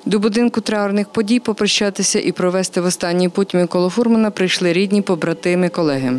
До будинку траурних подій попрощатися і провести в останній путь Миколу Фурмана прийшли рідні, побратими, колеги.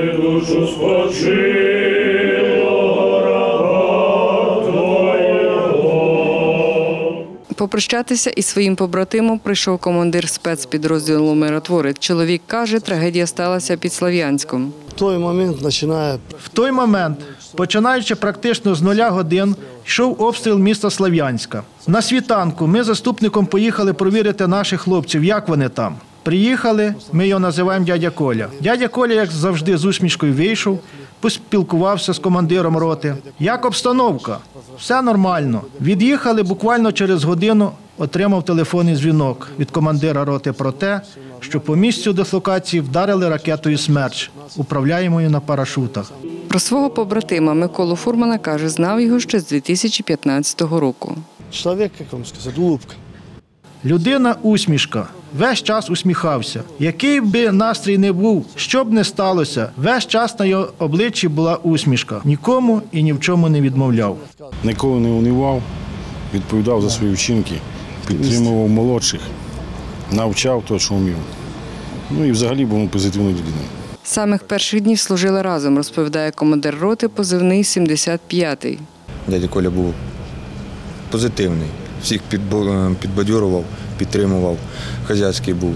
Попрощатися із своїм побратимом прийшов командир спецпідрозділу «Миротворець». Чоловік каже, трагедія сталася під Слов'янськом. В той момент, починаючи практично з 0 годин, йшов обстріл міста Слов'янська. На світанку ми з заступником поїхали провірити наших хлопців, як вони там. Приїхали, ми його називаємо дядя Коля. Дядя Коля, як завжди, з усмішкою вийшов, поспілкувався з командиром роти. Як обстановка? Все нормально. Від'їхали буквально через годину, отримав телефонний дзвінок від командира роти про те, що по місцю дислокації вдарили ракетою «Смерч», управляємою на парашутах. Про свого побратима Миколу Фурмана, каже, знав його ще з 2015 року. Чоловік, як вам сказати, улыбка. Людина – усмішка. Весь час усміхався. Який би настрій не був, що б не сталося, весь час на його обличчі була усмішка. Нікому і ні в чому не відмовляв. Ніколи не унивав, відповідав за свої вчинки, підтримував молодших, навчав те, що вмів. Ну і взагалі був позитивною людиною. З самих перших днів служили разом, розповідає командир роти, позивний 75-й. Дядя Коля був позитивний, всіх підбадьорував, підтримував, хазяйський був.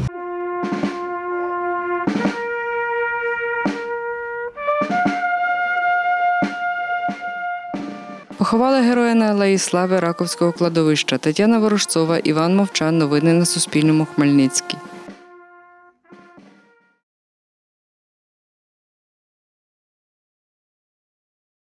Поховали героя на Алеї Слави Раковського кладовища. Тетяна Ворожцова, Іван Мовчан. Новини на Суспільному. Хмельницький.